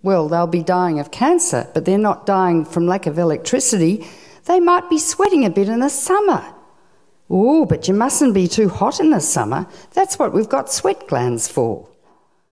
Well, they'll be dying of cancer, but they're not dying from lack of electricity. They might be sweating a bit in the summer. Oh, but you mustn't be too hot in the summer. That's what we've got sweat glands for.